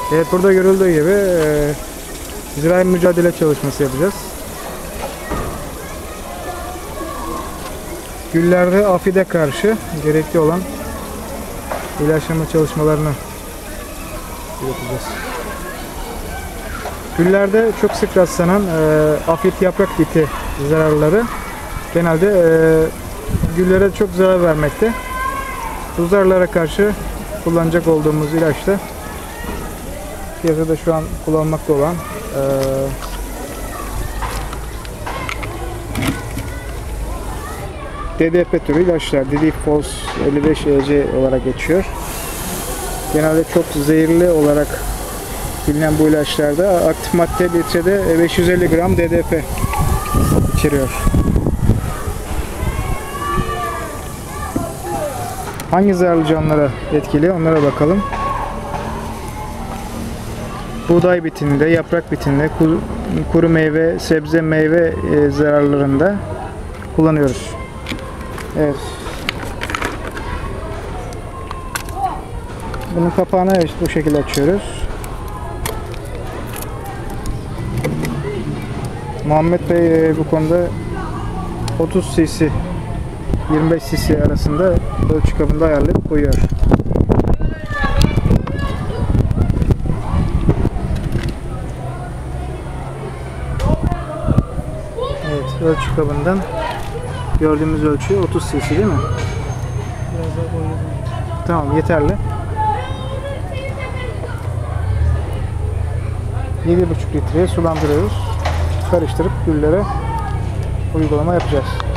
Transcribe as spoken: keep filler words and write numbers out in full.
Evet, burada görüldüğü gibi e, zirai mücadele çalışması yapacağız. Güllerde afide karşı gerekli olan ilaçlama çalışmalarını yapacağız. Güllerde çok sık rastlanan e, afit yaprak biti zararları genelde e, güllere çok zarar vermekte. Bu zararlara karşı kullanacak olduğumuz ilaçta piyasada şu an kullanılmakta olan e, D D P türü ilaçlar, Didifos elli beş E C olarak geçiyor. Genelde çok zehirli olarak bilinen bu ilaçlarda aktif madde litrede beş yüz elli gram D D P içeriyor. Hangi zararlı canlılara etkili? Onlara bakalım. Buğday bitinde, yaprak bitinde, kuru meyve, sebze meyve zararlarında kullanıyoruz. Evet. Bunun kapağını işte bu şekilde açıyoruz. Muhammed Bey bu konuda otuz cc yirmi beş cc arasında ölçü kabında ayarlayıp koyuyor. Evet, ölçü kabından gördüğümüz ölçü otuz cc değil mi? Biraz daha koyalım. Tamam, yeterli. yedi buçuk litreye sulandırıyoruz. Karıştırıp güllere uygulama yapacağız.